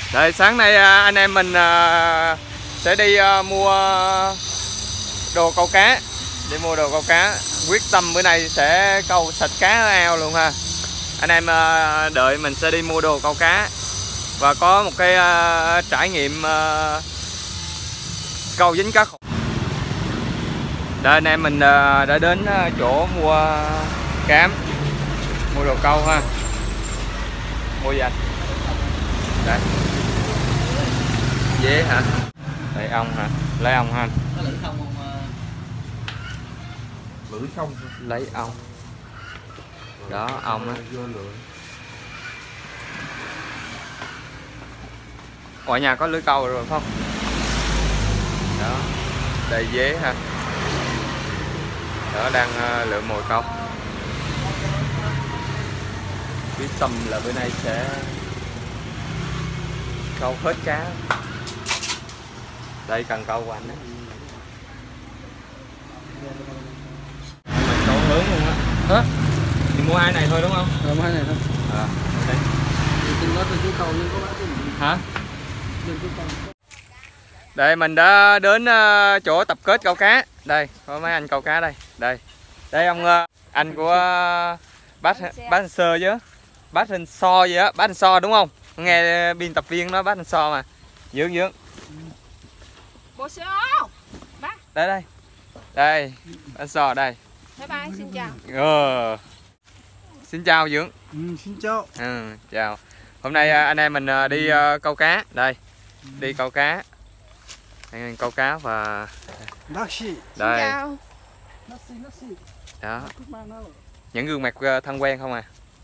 Đây, sáng nay anh em mình sẽ đi mua đồ câu cá. Đi mua đồ câu cá. Quyết tâm bữa nay sẽ câu sạch cá ở ao luôn ha. Anh em đợi mình sẽ đi mua đồ câu cá và có một cái trải nghiệm câu dính cá khủng. Đây, anh em mình đã đến chỗ mua cám, mua đồ câu ha. Mua gì anh? Đây. Dế hả? Lấy ong hả? Lấy ong ha. Lưỡi không? Lấy ong. Đó, ong á. Ở nhà có lưới câu rồi không? Đó. Đây dế ha. Đó, đang lượm mồi câu. Quyết tâm là bữa nay sẽ câu hết cá. Đây cần câu của anh đấy. Mình câu hướng luôn á. Hả? Thì mua hai này thôi đúng không? Mua hai này thôi. Đây. Từng đó tôi câu nhưng có bán cái gì? Hả? Đây mình đã đến chỗ tập kết câu cá. Đây, có mấy anh câu cá đây. Đây. Đây ông anh của bác anh Sơ chứ. Bác anh So gì á, bác anh So đúng không? Nghe biên tập viên nói bác anh So mà. Dưỡng. Bộ số. Bác. Đây đây. Đây, anh So đây. Bye bye, xin chào. Xin chào Dưỡng. Xin chào. Chào. Hôm nay anh em mình đi câu cá. Đây. Đi câu cá. Anh em câu cá và đây. Xin chào. Đó. Những gương mặt thân quen không à.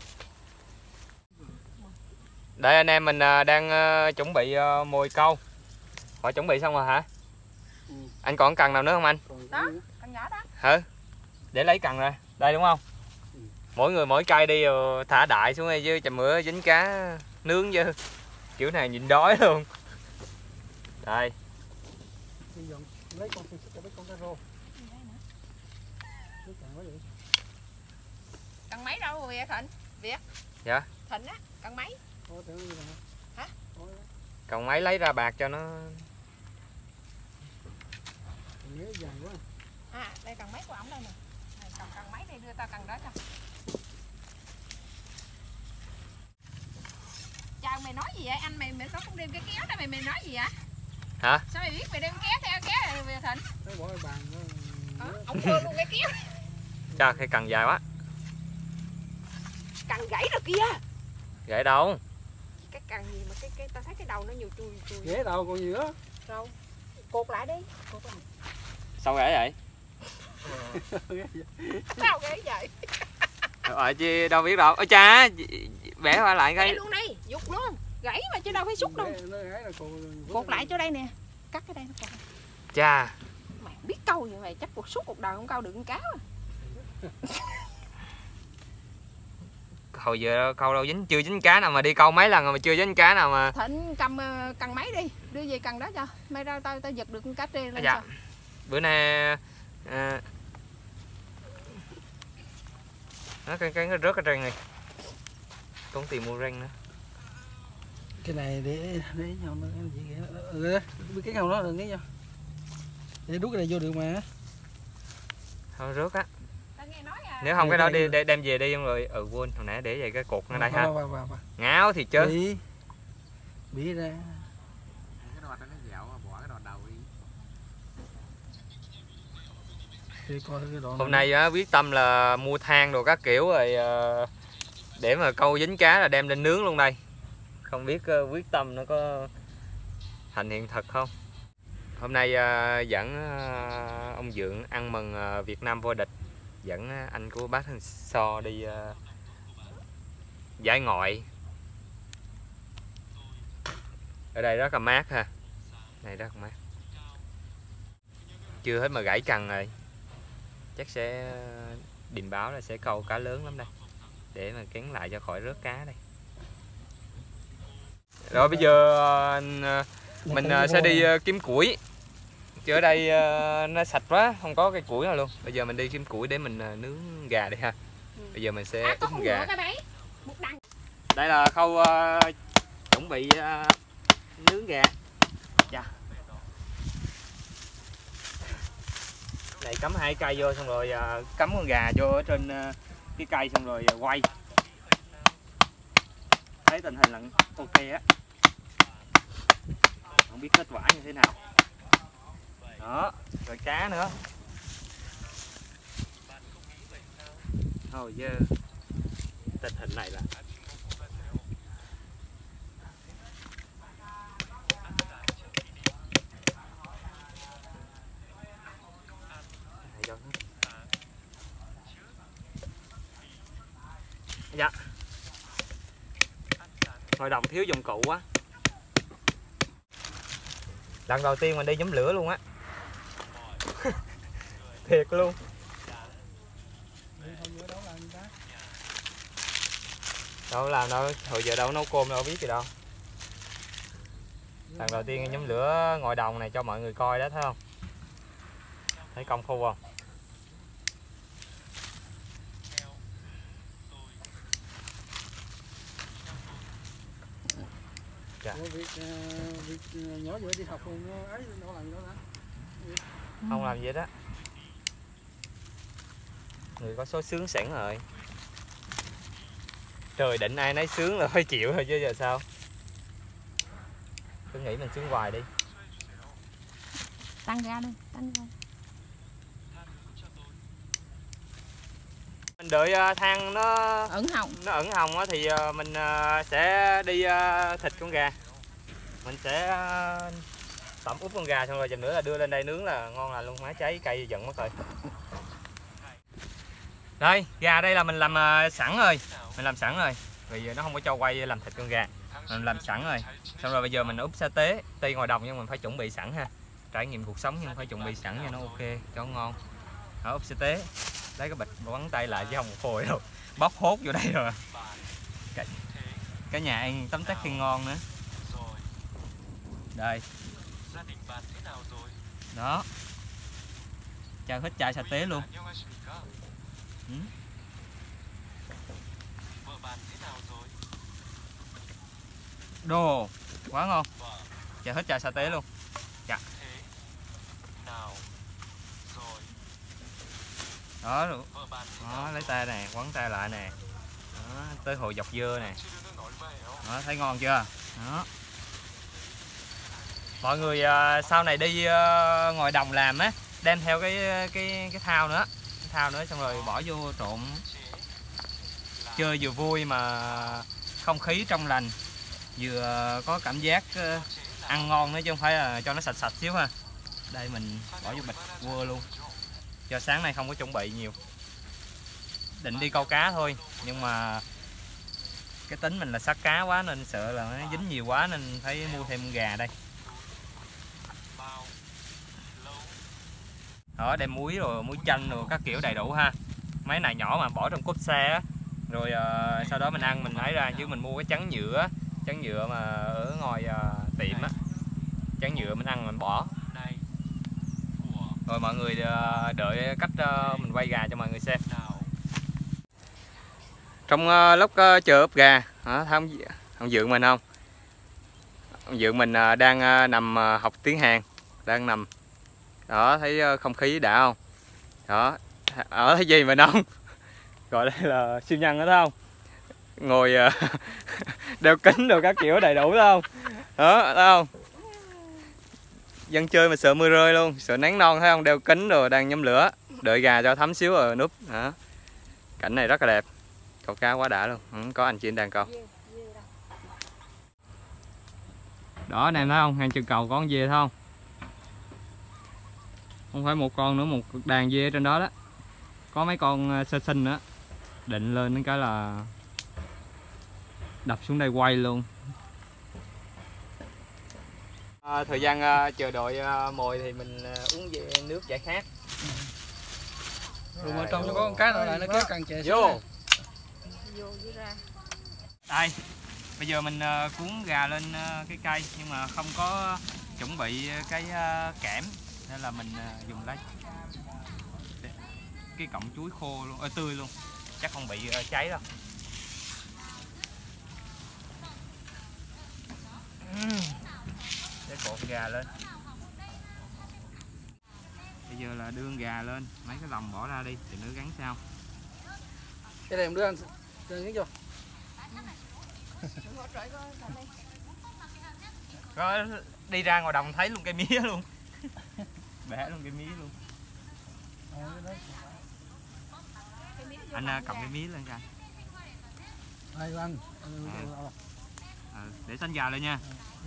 Đây anh em mình đang chuẩn bị mồi câu. Họ chuẩn bị xong rồi hả? Anh còn cần nào nữa không anh? Đó, cần nhỏ đó. Hả? Để lấy cần rồi. Đây đúng không? Mỗi người mỗi cây đi rồi thả đại xuống đây chứ chầm mưa dính cá nướng chứ. Kiểu này nhìn đói luôn. Đây. Lấy con cá rô. Cần mấy đâu vậy Thịnh? Việt. Dạ. Thịnh á, cần mấy? Hả? Cần mấy lấy ra bạc cho nó. À, đây cần mấy của ổng đây nè. Này, cần mấy đây đưa tao cần đó cho. Chào, mày nói gì vậy? Anh mày có không đem cái kéo đó mày nói gì vậy? Hả? Sao mày biết mày đem kéo theo kéo này Thịnh? Lấy bỏ cái bàn đó. Ông thưa luôn cái kéo. Cho cái cần dài quá. Cần gãy rồi kìa. Gãy đâu? Cái cần gì mà cái tao thấy cái đầu nó nhiều chui. Ghế đầu còn gì nữa. Đâu? Cột lại đi. Cột lại. Sao gãy vậy? Sao gãy vậy? Ở chứ đâu biết đâu. Ôi cha, bẻ qua lại Gãy cái. luôn đi, dục luôn. Gãy mà chứ đâu phải xúc đâu. Cột lại chỗ đây nè. Cắt cái đây nó còn. Cha. Mày biết câu vậy mày chắc cuộc suốt cuộc đời không câu được con cá à. Hồi giờ câu đâu chưa dính cá nào mà đi câu mấy lần rồi mà chưa dính cá nào mà. Thịnh cầm cần máy đi, đưa về cần đó cho. May ra tao giật được con cá trê lên. Dạ. Bữa nay nó cái rớt cái răng này. Tốn tiền mua răng nữa. Cái này để nhau nó gì kìa. Cái nào nó đừng cái nhau. Để đút cái này vô được mà. Thôi rớt á. Nghe nói à. Nếu không cái đó đi đem về đi rồi. Quên hồi nãy để vậy cái cột ở đây ha. Ngáo thì chứ. Bị ra. Cái đọt nó dạo bỏ cái đọt đầu đi. Hôm nay quyết tâm là mua than đồ các kiểu rồi để mà câu dính cá là đem lên nướng luôn đây. Không biết quyết tâm nó có thành hiện thực không. Hôm nay dẫn ông Dượng ăn mừng Việt Nam vô địch. Dẫn anh của bác anh So đi giải ngoại. Ở đây rất là mát ha. Này rất là mát. Chưa hết mà gãy cần rồi. Chắc sẽ điềm báo là sẽ câu cá lớn lắm đây. Để mà kén lại cho khỏi rớt cá đây. Rồi bây giờ mình sẽ đi kiếm củi. Chứ ở đây nó sạch quá, không có cây củi nào luôn. Bây giờ mình đi kiếm củi để mình nướng gà đi ha. Bây giờ mình sẽ ướp gà. Đây là khâu chuẩn bị nướng gà. Dạ. Này cắm 2 cây vô xong rồi cắm con gà vô ở trên cái cây xong rồi quay. Thấy tình hình là ok á. Không biết kết quả như thế nào. Đó, rồi cá nữa. Thôi giờ tình hình này là dạ. Ngồi đồng thiếu dụng cụ quá. Lần đầu tiên mình đi nhóm lửa luôn á. Thiệt luôn. Đâu làm đâu, hồi giờ đâu nấu cơm đâu biết gì đâu. Lần đầu tiên nhóm lửa ngồi đồng này cho mọi người coi đó, thấy không? Thấy công phu không? Dạ. Việc nhỏ vừa đi học luôn ấy đâu làm đó hả? Không làm gì đó. Người có số sướng sẵn rồi. Trời định ai nấy sướng là phải chịu thôi chứ giờ sao. Cứ nghĩ mình sướng hoài đi. Tăng ra đi, tăng ra. Mình đợi than nó Ẩn hồng. Nó ẩn hồng á thì mình sẽ đi thịt con gà. Mình sẽ tẩm ướp con gà xong rồi chừng nữa là đưa lên đây nướng là ngon là luôn, má cháy cây giận mất rồi. Đây, gà đây là mình làm sẵn rồi. Mình làm sẵn rồi. Vì nó không có cho quay làm thịt con gà. Mình làm sẵn rồi. Xong rồi bây giờ mình úp sa tế. Tuy ngoài đồng nhưng mình phải chuẩn bị sẵn ha. Trải nghiệm cuộc sống nhưng phải chuẩn bị sẵn cho nó ok, cho ngon. Đó, úp sa tế. Lấy cái bịch bắn tay lại chứ không một phồi đâu. Bóc hốt vô đây rồi. Cả nhà ăn tấm tắc khi ngon nữa. Đây. Đó. Cho hết chai sa tế luôn. Đồ quá ngon. Cho hết chai sa tế luôn. Dạ. Đó, đó lấy tay nè, quấn tay lại nè. Đó, tới hồi dọc dưa nè. Đó, thấy ngon chưa? Đó. Mọi người sau này đi ngoài đồng làm á, đem theo cái thao nữa, xong rồi bỏ vô trộn. Chơi vừa vui mà không khí trong lành, vừa có cảm giác ăn ngon nữa chứ không phải là cho nó sạch sạch xíu ha. Đây mình bỏ vô bịch cua luôn. Cho sáng nay không có chuẩn bị nhiều. Định đi câu cá thôi, nhưng mà cái tính mình là sát cá quá nên sợ là nó dính nhiều quá nên phải mua thêm gà đây. Đó, đem muối rồi muối chanh rồi các kiểu đầy đủ ha. Mấy này nhỏ mà bỏ trong cốp xe á. Rồi sau đó mình ăn mình lấy ra, chứ mình mua cái trắng nhựa mà ở ngoài tiệm á. Trắng nhựa mình ăn mình bỏ. Rồi mọi người đợi cách mình quay gà cho mọi người xem. Trong lúc chờ ướp gà, thấy ông Dượng mình không? Ông Dượng mình đang nằm học tiếng Hàn, đang nằm. Đó, thấy không khí đã không? Đó, ở thấy gì mình không? Gọi đây là siêu nhân đó, thấy không? Ngồi đeo kính rồi các kiểu đầy đủ, thấy không? Đó, thấy không? Dân chơi mà sợ mưa rơi luôn, sợ nắng non, thấy không? Đeo kính rồi đang nhóm lửa, đợi gà cho thấm xíu rồi núp. Đó. Cảnh này rất là đẹp. Câu cá quá đã luôn, có anh chị đang câu. Đó anh em thấy không, ngang chân cầu có con dê thấy không? Không phải một con nữa, một đàn dê trên đó đó. Có mấy con sơ sinh nữa. Định lên cái là đập xuống đây quay luôn. Thời gian chờ đợi mồi thì mình uống nước giải khát. Rồi mà trong nó có con cá nữa lại nó kéo càng chè vô. Đây, bây giờ mình cuốn gà lên cái cây nhưng mà không có chuẩn bị cái kẽm nên là mình dùng lấy cái cọng chuối khô luôn, tươi luôn, chắc không bị cháy đâu. cột gà lên. Bây giờ là đưa con gà lên, mấy cái lòng bỏ ra đi, thì nữa gắn sau. Cái này em đưa anh gắn vô. Rồi đi ra ngoài đồng thấy luôn cây mía luôn. Bẻ luôn cây mía luôn. Anh cầm cái mía lên coi. Đây anh. Để xanh gà lên nha.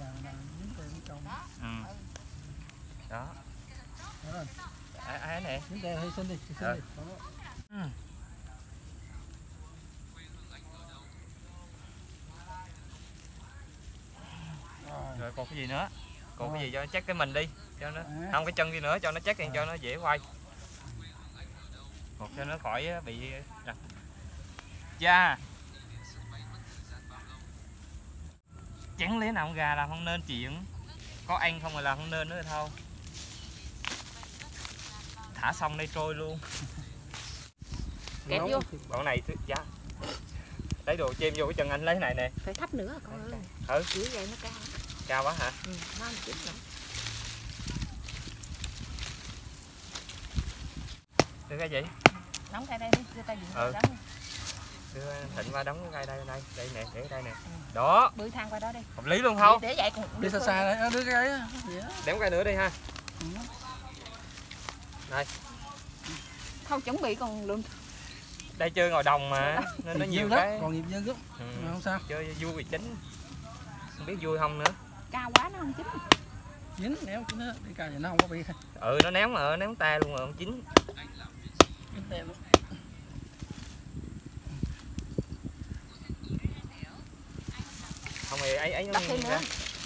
Ừ. Đó. Ấy nè. Chúng ta hơi xin đi, xin đi. Rồi còn cái gì nữa? Còn cái gì cho nó chắc cái mình đi, cho nó không cái chân đi nữa cho nó chắc cho nó dễ quay. Một cho nó khỏi bị da. Chẳng lẽ nào con gà làm không nên chuyện. Có ăn không mà làm không nên nữa thôi. Thả xong đây trôi luôn. Kẹp vô. Bọn này dạ. Lấy đồ chêm vô cái chân anh lấy này nè. Phải thấp nữa con ơi. Ừ. Chỉ vậy nó cao. Cao quá hả? Ừ, nó không chín nữa. Đưa cái gì? Đóng cây đây đi, đưa tay diện đóng. Đưa Thịnh qua đóng cái cây đây, đây nè, để đây nè. Đó. Bưởi thang qua đó đi. Hợp lý luôn không? Để vậy còn đi xa xa đấy, đưa cái cây á. Đếm cây nữa đi ha. Đây. Không chuẩn bị còn lượm. Đây chơi ngồi đồng mà nên nó nhiều cái. Còn nghiệp dư lắm. Không sao. Chơi vui vì chính. Không biết vui không nữa. Cao quá nó không chín. Dính néo chín á, đi cài nó không có bị. Ừ nó néo mà néo tay luôn mà không chín. Dính tay luôn. Không thì ấy nó ra.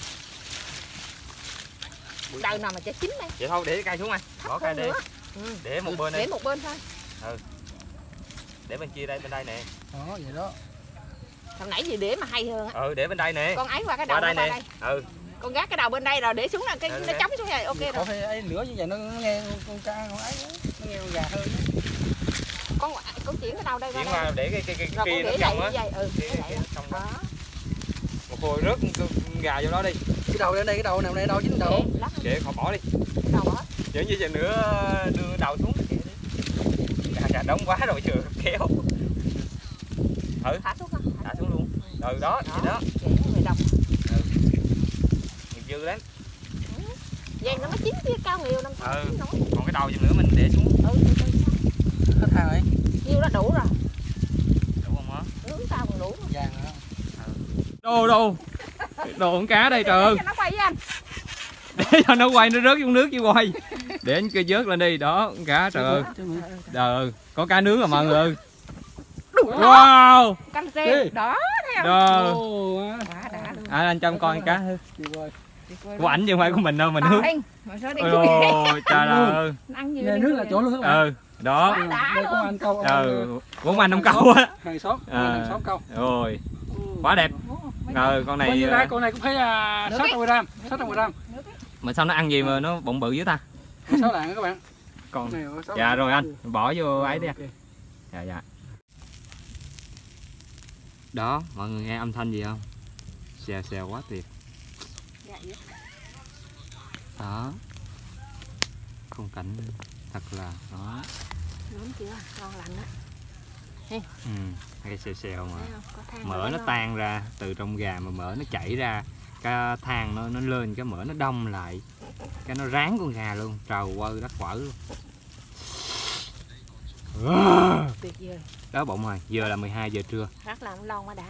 Đời nào mà cho chín đây. Vậy thôi để cái cây xuống anh. Bỏ cây đi. Ừ. Để một bên đi. Để một bên thôi. Ừ. Để bên kia đây bên đây nè. Đó vậy đó. Hồi nãy gì để mà hay hơn á. Ừ để bên đây nè. Con ấy qua cái đầu qua đây nè. Ừ. Con gác cái đầu bên đây rồi để xuống là cái nó chống xuống này ok rồi. Có phải ấy nữa như vậy nó nghe con ca con ấy nó nghe con gà hơn. Con chuyển cái đầu đây chuyển qua để cái rồi kia nó để trong á. vậy. Ừ. Đó. Một hồi rớt gà vô đó đi. Cái đầu lên đây, cái đầu nào đây đâu dính đầu. Để họ bỏ đi. Đầu bỏ. Kiểu như giờ nữa đưa đầu xuống cái kia đi. Gà đóng quá rồi chưa kéo. Thử. Thả xuống không? Thả xuống luôn. Ừ đó, vậy đó. Người đồng. Nghiệp dư lắm. Vậy nó mới chín kia cao nhiều năm sau chín nổi. Còn cái đầu gì nữa mình để xuống. Hết hàng rồi. Nhiêu đó đủ rồi. Đủ không á? Nướng sao còn đủ. Vàng rồi. Đồ con cá đây trời ơi. Nó quay với anh. Để cho nó quay nó rớt xuống nước chứ quay. Để anh kia vớt lên đi, đó con cá trời ơi. Trời ơi, có cá nướng rồi mọi người ơi. Wow. Canh xe đó thấy không? Đó. Anh cho em coi cá thử. Của ảnh chứ không phải của mình đâu, mình hước. Ôi trời ơi. Ăn gì nước là chỗ luôn. Ừ, đó. Đây có anh câu. Của anh không câu á. Hàng xóm, hàng xóm câu. Rồi. Quá đẹp. Con này. Bao nhiêu đây? Con này cũng thấy 600g, 600g. Mà sao nó ăn gì mà nó bụng bự dữ ta? 6 lạng các bạn. Còn. Dạ rồi anh, bỏ vô ấy đi. Dạ dạ. Đó, mọi người nghe âm thanh gì không? Xèo xèo quá tuyệt. Đó. Khung cảnh thật là đó. Nướng chưa? Ngon lành đó. Hay xèo xèo mà. Mỡ nó tan ra từ trong gà mà mỡ nó chảy ra. Cái than nó lên, cái mỡ nó đông lại. Cái nó ráng con gà luôn, trầu qua đất quở luôn. Tuyệt vời. Đó bụng rồi, giờ là 12 giờ trưa. Rắc làm lon mà đã.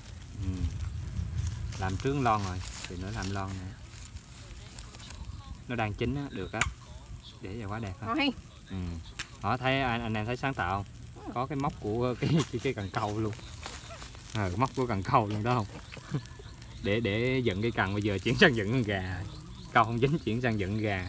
Làm trứng lon rồi, thì nữa làm lon nữa. Nó đang chín á, được á. Để giờ quá đẹp ha. Họ thấy anh em thấy sáng tạo không? Có cái móc của cái cần câu luôn. Móc của cần câu luôn đó không? để dựng cái cần, bây giờ chuyển sang dựng con gà. Câu không dính chuyển sang dựng gà.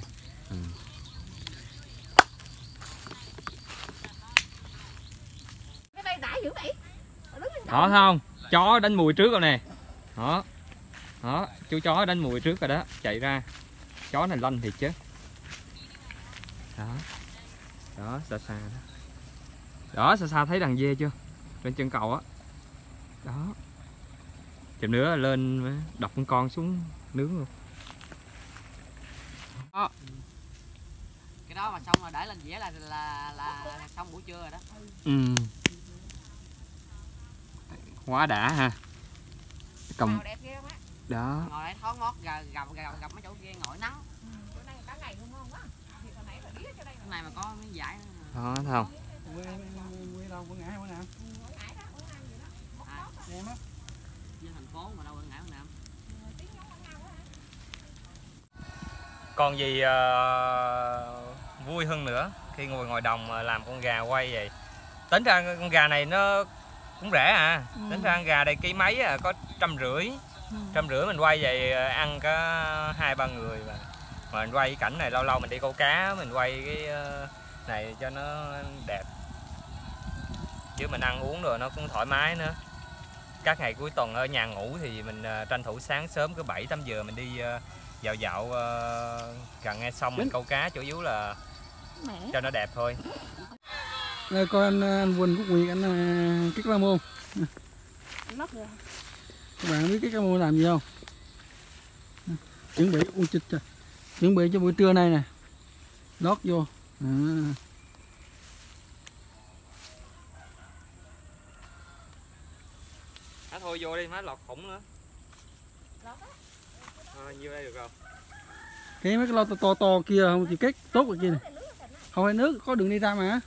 Cái đây đã dữ vậy. Đó thấy không? Chó đánh mùi trước rồi nè. Đó. Đó, chú chó đánh mùi trước rồi đó, chạy ra. Chó này lanh thiệt chứ. Đó. Đó, xa xa đó. Đó, xa xa thấy đàn dê chưa? Lên chân cầu á. Đó. Chừng nữa lên đập con xuống nướng luôn. Cái đó mà xong rồi để lên dĩa là xong buổi trưa rồi đó. Quá đã ha. Cầm Màu đẹp ghê không á. đó. Ngồi đây thoáng mót gặp mấy chỗ kia ngồi nắng. Chỗ này cả ngày luôn ngon quá. Thì hồi nãy là biết chỗ đây. Cái này mà có mấy dải nữa. Đó thấy không? Quê đâu có ngã bữa nào. Em á. Với thành phố mà đâu có ngã nào. Còn gì vui hơn nữa khi ngồi ngoài đồng mà làm con gà quay vậy. Tính ra con gà này nó cũng rẻ à. Tính ra con gà đây ký mấy à, có 150. 150 mình quay vậy ăn có 2-3 người mà mình quay cái cảnh này lâu lâu mình đi câu cá mình quay cái này cho nó đẹp. Chứ mình ăn uống rồi nó cũng thoải mái nữa. Các ngày cuối tuần ở nhà ngủ thì mình tranh thủ sáng sớm cứ 7-8 giờ mình đi dạo gần nghe xong mình câu cá chủ yếu là cho nó đẹp thôi. Đây coi anh Quỳnh Quốc Nguyệt anh kích la môn. Mất rồi. Các bạn biết kích la môn làm gì không? Chuẩn bị chuẩn bị cho buổi trưa nay nè. Lót vô. Thôi vô đi má lọt khủng nữa. Nhiêu đây được không? Cái mấy cái lo to kia không thì kết tốt rồi kia này. Không phải nước có đường đi ra mà.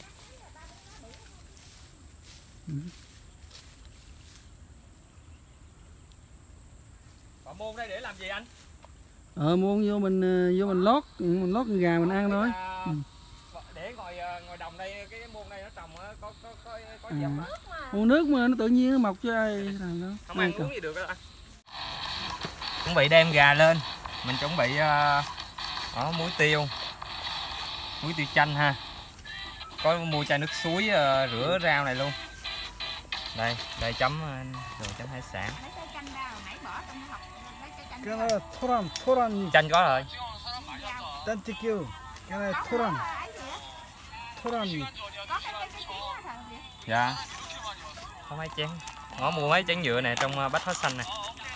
Còn môn đây để làm gì anh? Môn vô mình lót con gà mình ăn thôi. Để ngồi đồng đây cái môn này nó trồng có gì không? Môn nước mà nó tự nhiên nó mọc cho ai làm đâu. Không ăn uống gì được đó anh. Chuẩn bị đem gà lên, mình chuẩn bị muối tiêu chanh ha. Có mua chai nước suối rửa rau này luôn. Đây chấm đồ chấm hải sản. Lấy cây chanh ra hồi nãy bỏ trong hộp. Lấy cây chanh. Cái này là 토란. Chanh có rồi. Chanh kêu. Cái này 토란. Có cái tiếng á thằng gì? Dạ. Có mấy chén. Ngõ mua mấy chén nhựa nè trong bách hóa xanh nè.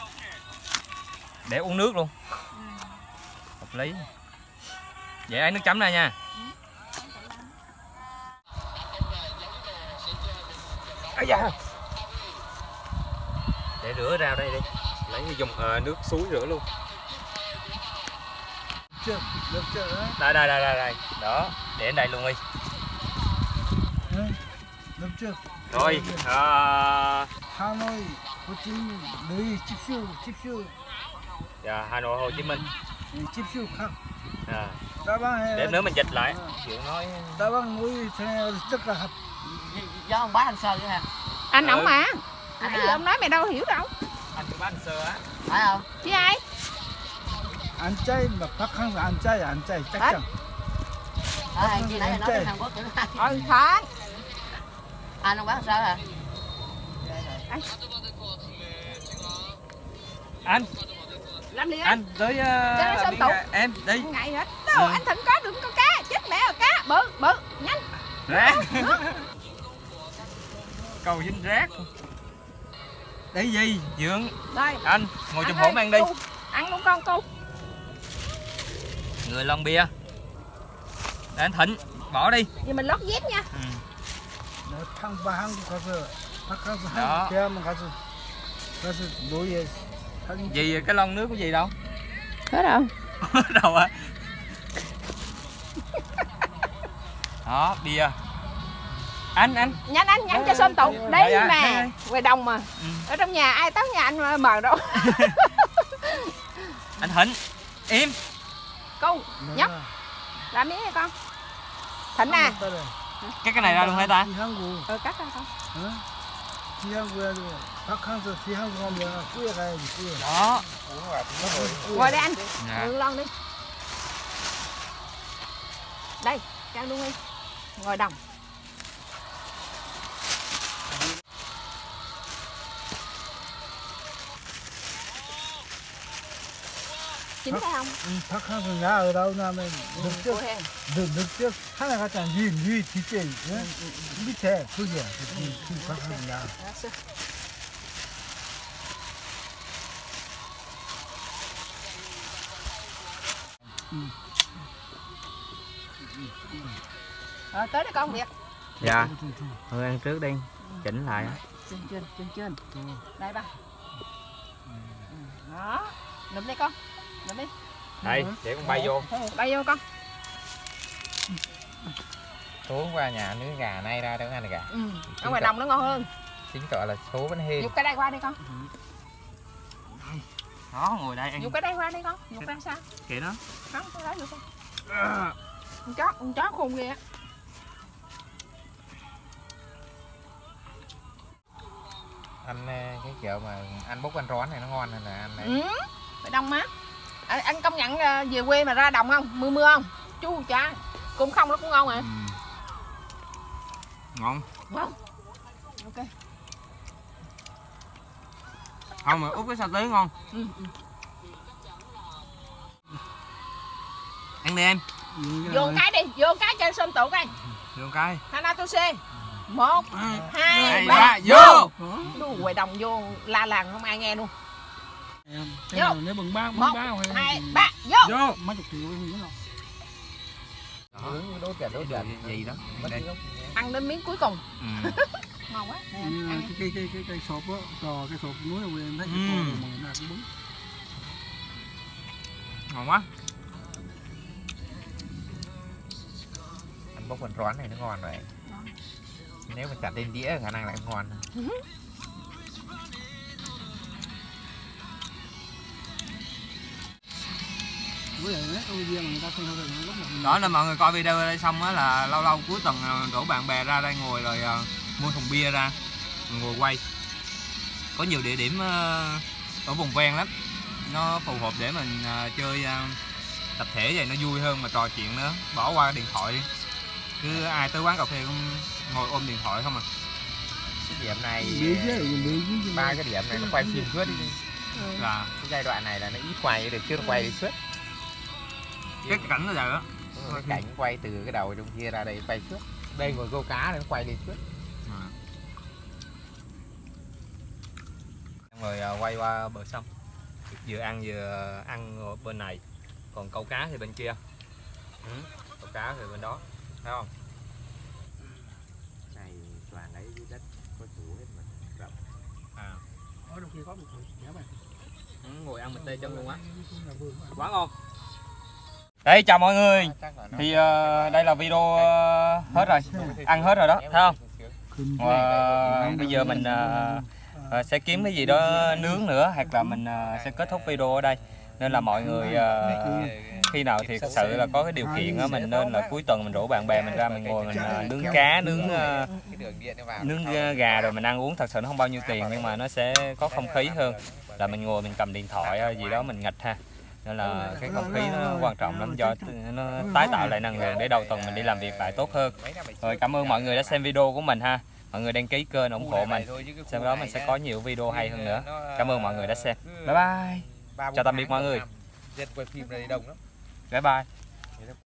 Để uống nước luôn. Hợp lý. Vậy ấy nước chấm ra nha. Ây da. Để rửa rau đây đi. Lấy dùng nước suối rửa luôn. Đây. Đó, để đến đây luôn đi. Rồi, Hà Nội, Hồ Chí Minh, nơi chip siêu. Dạ, Hà Nội, Hồ Chí Minh. Chip siêu khác. Để nữa mình dịch lại. Chịu nói. Đá băng núi thế rất là hợp. Do ông bá anh Sơn nữa hả? Anh ổng mà. Nãy giờ ông nói mày đâu hiểu đâu. Anh của bác anh Sơ á. Phải không? Chứ ai? Anh trai mà bác Khang là anh trai chắc chắn. Chị nãy nói tiếng Hàn Quốc chữ hai. Phải. Anh ông bá anh Sơn hả? Anh. Làm gì Anh tới em đi. Ngày hết. Đâu anh Thịnh có đừng có cá, chết mẹ rồi cá. Bự, nhanh. Rác. Cầu dính rác. Đấy gì? Dượng. Đây. Anh ngồi chùm hổm ăn đi. Ăn luôn con cô. Người lon bia. Để anh Thịnh bỏ đi. Giờ mình lót dép nha. 한국 가서 đó. 대학만 가서 노예 gì cái lon nước của gì đâu? Hết rồi. Hết đâu à? Đó bia. Anh Nhanh cho xôm tụ đi dạ, mà ngoài đồng mà. Ở trong nhà ai tới nhà anh mà mời đâu. Anh Thịnh im. Cô nhóc làm miếng này con. Thịnh à. Cái này ra luôn hả ta? Cắt ra con. 비한국에 박항서 비한국 가면 꾸에 가야지 꾸에. Đó. Ngồi đây anh. Dạ. Lon đi. Đây, cho luôn đi. Ngồi đồng. Chín phải không? 박항서 나 ở đâu 나면 늑적 하나 갖다 니 뒤에 밑에 그게 박항서 나. Rồi tới đây con Việt. Dạ. Thôi ăn trước đi, chỉnh lại. Trên. Đây ba. Đó. Lụm đi con. Lụm đi. Đây, để con bay vô. Bay vô con. Số qua nhà nướng gà nay ra để ăn gà. Ở ngoài đồng nó ngon hơn. Chính gọi là số bánh hên. Dục cái đây qua đi con. Đó, ngồi đây ăn. Dục cái đây qua đi con. Dục ra sao? Kệ nó. Không, cái đó được con. Con chó khùng kìa. Ăn cái kiểu mà ăn bốc ăn rón này nó ngon hơn là ăn này. Phải đông má. Anh công nhận về quê mà ra đồng không? Mưa không? Chú cha. Cũng không nó cũng ngon mà. Ngon. Ngon. Ok. Không mà úp cái sa tế ngon. Ăn đi em. Vô cái đi, vô cái cho sơm tụ coi. Vô cái. Hanatose. 1 2 3 3 vô. Đu ngoài đồng vô la làng không ai nghe luôn. Vô. Nếu bằng 3 1 2 3 vô. Vô. Mấy chục triệu nữa rồi. Nướng như đốt gà Gì đó. Ăn đến miếng cuối cùng. Ngon quá. Cái sộp á, cái sộp núi là em thấy cái mà người ta cũng bún. Ngon quá. ăn bốc ăn rón này nó ngon rồi. Nếu mà chặt lên đĩa khả năng lại ngon. Đó là mọi người coi video ở đây xong á là lâu lâu cuối tuần rủ bạn bè ra đây ngồi rồi mua thùng bia ra ngồi quay. Có nhiều địa điểm ở vùng ven lắm, nó phù hợp để mình chơi tập thể vậy nó vui hơn mà trò chuyện nữa, bỏ qua điện thoại đi. Cứ ai tới quán cà phê cũng ngồi ôm điện thoại không à. Cái điểm này 3 cái điểm này nó quay phim suốt đi. Là Cái giai đoạn này là nó ít quay được chứ nó quay đi suốt. cái cảnh nó vậy đó. Cái cảnh quay từ cái đầu trong kia ra đây quay suốt. Đây ngồi câu cá này nó quay đi suốt. Rồi quay qua bờ sông, vừa ăn ở bên này, còn câu cá thì bên kia. Câu cá thì bên đó, thấy không? Này toàn ấy dưới đất có chủ hết mà rộng. Ở trong kia có một người nhớ mày. Ngồi ăn mì tê chân luôn á, quá ngon. Đây chào mọi người, thì đây là video hết rồi, ăn hết rồi đó, thấy không? Bây giờ mình sẽ kiếm cái gì đó nướng nữa, hoặc là mình sẽ kết thúc video ở đây. Nên là mọi người khi nào thì thật sự là có cái điều kiện á, mình nên là cuối tuần mình rủ bạn bè mình ra mình ngồi mình nướng cá, nướng gà rồi mình ăn uống. Thật sự nó không bao nhiêu tiền nhưng mà nó sẽ có không khí hơn là mình ngồi mình cầm điện thoại gì đó mình nghịch ha. Nên là cái không khí nó quan trọng lắm, do nó tái tạo lại năng lượng để đầu tuần mình đi làm việc lại tốt hơn. Rồi cảm ơn mọi người đã xem video của mình ha. Mọi người đăng ký kênh ủng hộ mình, sau đó mình sẽ có nhiều video hay hơn nữa. Cảm ơn mọi người đã xem. Bye bye. Chào tạm biệt mọi người. Dân quay phim này đông lắm. Bye bye.